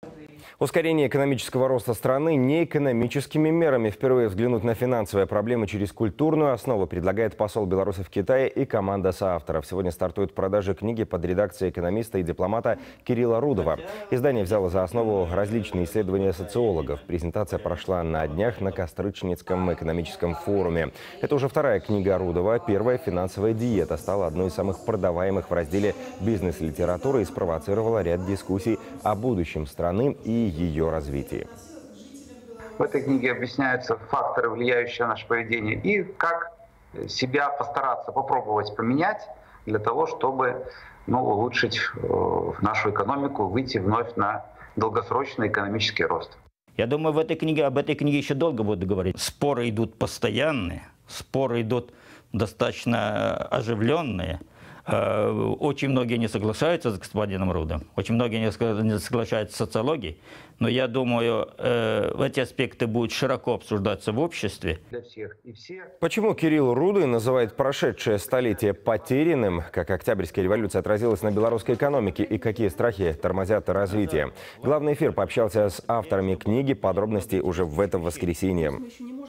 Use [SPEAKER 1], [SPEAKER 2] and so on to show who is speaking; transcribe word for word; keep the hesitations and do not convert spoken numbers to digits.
[SPEAKER 1] Ускорение экономического роста страны неэкономическими мерами. Впервые взглянуть на финансовые проблемы через культурную основу предлагает посол Беларуси в Китае и команда соавторов. Сегодня стартуют продажи книги под редакцией экономиста и дипломата Кирилла Рудова. Издание взяло за основу различные исследования социологов. Презентация прошла на днях на Кострычницком экономическом форуме. Это уже вторая книга Рудова. Первая «Финансовая диета» стала одной из самых продаваемых в разделе «Бизнес-литература» и спровоцировала ряд дискуссий о будущем страны и ее развитии.
[SPEAKER 2] В этой книге объясняются факторы, влияющие на наше поведение, и как себя постараться, попробовать поменять для того, чтобы ну, улучшить э, нашу экономику, выйти вновь на долгосрочный экономический рост.
[SPEAKER 3] Я думаю, в этой книге, об этой книге еще долго будут говорить. Споры идут постоянные, споры идут достаточно оживленные. Очень многие не соглашаются с господином Рудом, очень многие не соглашаются с социологией, но я думаю, эти аспекты будут широко обсуждаться в обществе.
[SPEAKER 2] Для всех и все.
[SPEAKER 1] Почему Кирилл Рудый называет прошедшее столетие потерянным? Как Октябрьская революция отразилась на белорусской экономике и какие страхи тормозят развитие? Главный эфир пообщался с авторами книги. Подробности уже в это воскресенье.